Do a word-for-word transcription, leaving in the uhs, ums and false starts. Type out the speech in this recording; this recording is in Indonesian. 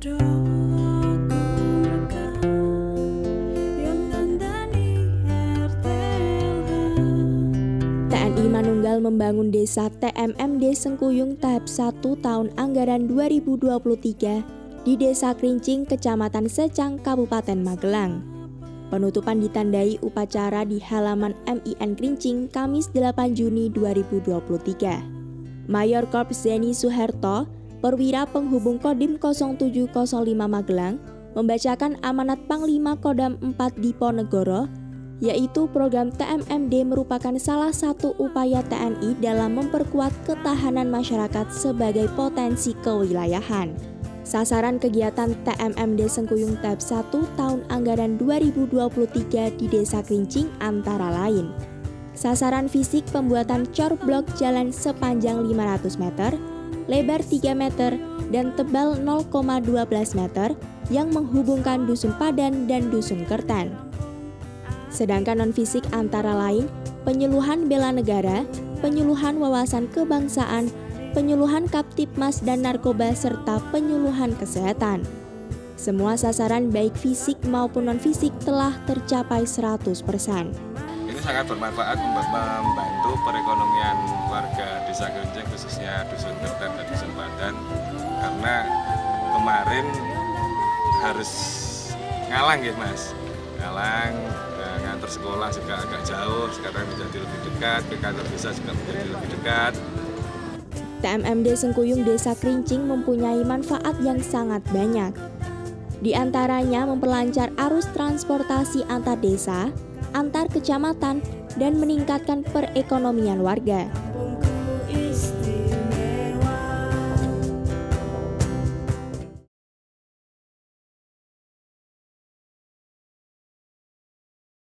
T N I Manunggal membangun desa T M M D Sengkuyung tahap satu tahun anggaran dua ribu dua puluh tiga di Desa Krincing, Kecamatan Secang, Kabupaten Magelang. Penutupan ditandai upacara di halaman M I N Krincing, Kamis delapan Juni dua ribu dua puluh tiga. Mayor Korps Zeni Suherto, Perwira Penghubung Kodim nol tujuh nol lima Magelang, membacakan amanat Panglima Kodam empat Diponegoro, yaitu program T M M D merupakan salah satu upaya T N I dalam memperkuat ketahanan masyarakat sebagai potensi kewilayahan. Sasaran kegiatan T M M D Sengkuyung tahap satu tahun anggaran dua ribu dua puluh tiga di Desa Krincing antara lain: sasaran fisik pembuatan cor blok jalan sepanjang lima ratus meter, lebar tiga meter, dan tebal nol koma satu dua meter yang menghubungkan Dusun Padan dan Dusun Kerten. Sedangkan non-fisik antara lain penyuluhan bela negara, penyuluhan wawasan kebangsaan, penyuluhan Kaptipmas dan narkoba, serta penyuluhan kesehatan. Semua sasaran baik fisik maupun non-fisik telah tercapai seratus persen. Ini sangat bermanfaat membantu perekonomian warga Desa Krincing, khususnya Dusun Kerten dan Dusun Padan, karena kemarin harus ngalang ya Mas, ngalang ngantar sekolah juga agak jauh, sekarang menjadi lebih dekat, ke kantor desa juga menjadi lebih dekat. T M M D Sengkuyung Desa Krincing mempunyai manfaat yang sangat banyak. Di antaranya memperlancar arus transportasi antar desa, antar kecamatan, dan meningkatkan perekonomian warga.